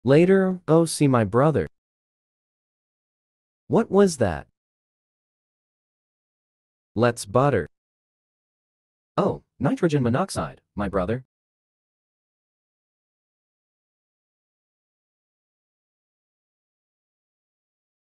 Later, oh see my brother. What was that? Let's butter. Oh, nitrogen monoxide, my brother.